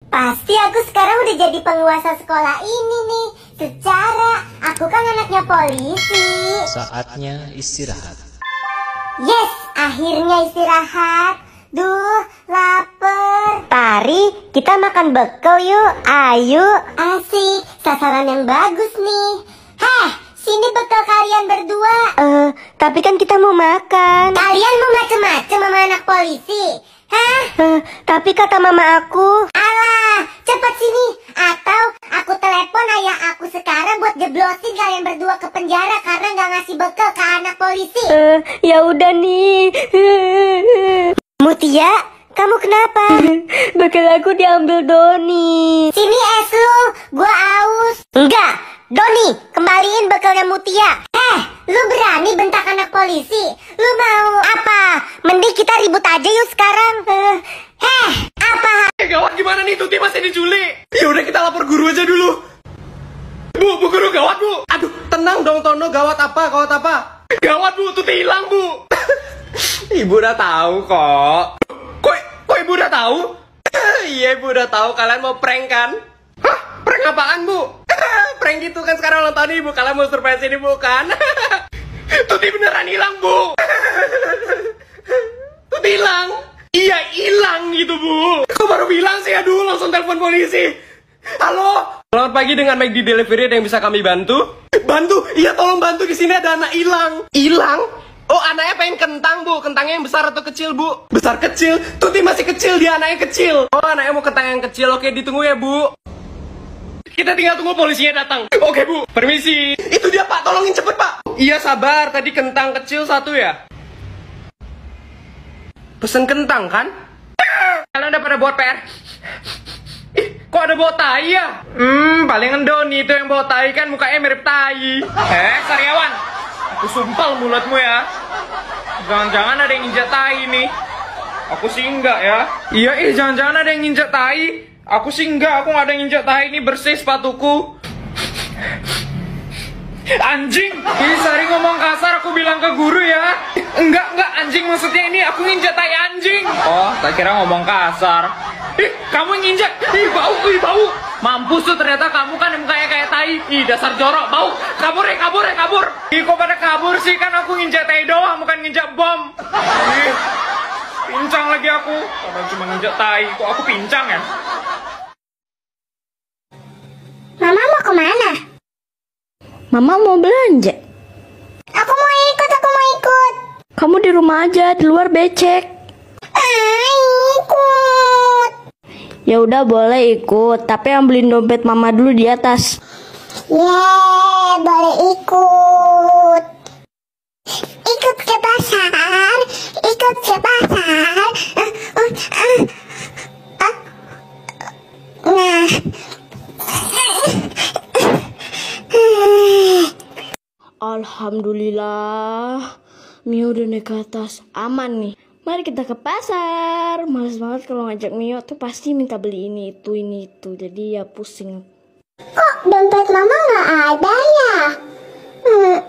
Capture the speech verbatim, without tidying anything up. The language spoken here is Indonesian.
Pasti aku sekarang udah jadi penguasa sekolah ini nih. Secara aku kan anaknya polisi. Saatnya istirahat. Yes, akhirnya istirahat. Duh, lapar. Tari, kita makan bekal yuk. Ayo. Asik, sasaran yang bagus nih. Heh, sini bekal kalian berdua. Eh, uh, tapi kan kita mau makan. Kalian mau macem-macem sama anak polisi? Hah? Uh, tapi kata mama aku. Alah, cepat sini. Atau aku telepon ayah aku sekarang buat jeblosin kalian berdua ke penjara karena nggak ngasih bekal ke anak polisi. Uh, ya udah nih. Mutia, kamu kenapa? Bekal aku diambil Doni. Sini es lu, gua aus. Enggak, Doni, kembaliin bekalnya Mutia. Eh, lu berani bentak anak polisi? Lu mau apa? Mending kita ribut aja yuk sekarang. Eh, uh, apa? Eh, gawat gimana nih, Tuti masih diculik. Ya udah kita lapor guru aja dulu. Bu, bu guru gawat bu. Aduh, tenang dong Tono, gawat apa? Gawat apa? Gawat bu, Tuti hilang bu. Ibu udah tahu kok. Kok, kok ibu udah tahu? Iya ibu udah tahu kalian mau prank kan? Hah? Prank apaan bu? Prank gitu kan sekarang ulang tahun ibu. Kalian mau surprise ini bukan? Tuti beneran hilang bu. Tuti hilang. Iya hilang gitu bu. Kok baru bilang sih? Aduh langsung telepon polisi. Halo. Selamat pagi, dengan Make di Delivery ada yang bisa kami bantu? Bantu? Iya tolong bantu, di sini ada anak hilang. Hilang? Oh anaknya pengen kentang bu, kentangnya yang besar atau kecil bu? Besar kecil, Tuti masih kecil, dia anaknya kecil. Oh anaknya mau kentang yang kecil, oke ditunggu ya bu. Kita tinggal tunggu polisinya datang. Oke bu, permisi. Itu dia pak, tolongin cepet pak. Iya sabar, tadi kentang kecil satu ya. Pesen kentang kan? Kalian udah pada buat P R? Ih, kok ada bawa tai ya? Hmm, palingan Doni itu yang bawa tai kan, mukanya mirip tai. Eh, Sariawan, aku sumpal mulutmu ya. Jangan-jangan ada yang injak tai nih. Aku sih enggak ya. Iya, eh jangan-jangan ada yang injak tai. Aku sih enggak, aku nggak ada yang injak tai. Ini bersih sepatuku. Anjing, ini Sari ngomong kasar, aku bilang ke guru ya. Enggak, enggak, anjing maksudnya ini aku nginjak tai anjing. Oh, tak kira ngomong kasar. Ih, kamu nginjak, ih bau, ih bau. Mampus tuh ternyata kamu kan yang kayak kayak tai. Ih, dasar jorok, bau. Kabur ya, kabur ya, kabur. Ih, kok pada kabur sih, kan aku nginjak tai doang, bukan nginjak bom. Ih, pincang lagi aku. Karena cuma nginjak tai, kok aku pincang ya? Mama mau kemana? Mama mau belanja. Aku mau ikut, aku mau ikut. Kamu di rumah aja, di luar becek. Ah, ikut. Ya udah boleh ikut, tapi ambilin dompet Mama dulu di atas. Yeay, boleh ikut. Ikut ke pasar, ikut ke pasar. Uh, uh, uh. Uh. Nah. Alhamdulillah, Mio udah naik ke atas, aman nih. Mari kita ke pasar. Males banget kalau ngajak Mio tuh pasti minta beli ini itu ini itu, jadi ya pusing. Kok dompet Mama nggak ada ya? Hmm,